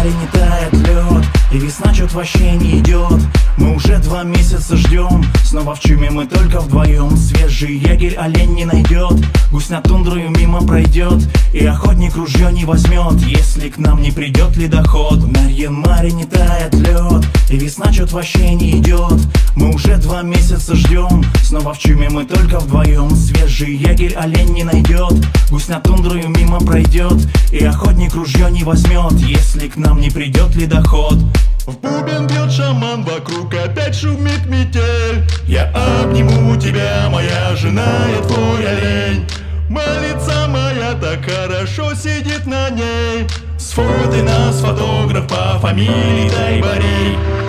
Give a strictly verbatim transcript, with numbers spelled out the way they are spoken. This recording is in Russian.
море не тает лед, и весна чё-то вообще не идет. Мы уже два месяца ждем, снова в чуме мы только вдвоем. Свежий ягерь олень не найдет, гусь на тундрою мимо пройдет, и охотник ружье не возьмет, если к нам не придет ледоход. В Нарьян-Маре не тает лед, и весна чё-то вообще не идет. Мы уже два месяца ждем, снова в чуме мы только вдвоем. Свежий ягерь олень не найдет, гусь на тундрою мимо пройдет, и охотник ружье не возьмет, если к нам не придет ледоход. В бубен бьет шаман, вокруг опять шумит метель. Я обниму тебя, моя жена и твой олень. Молится моя так хорошо сидит на ней. Сфотай нас, фотограф по фамилии Тайбарей.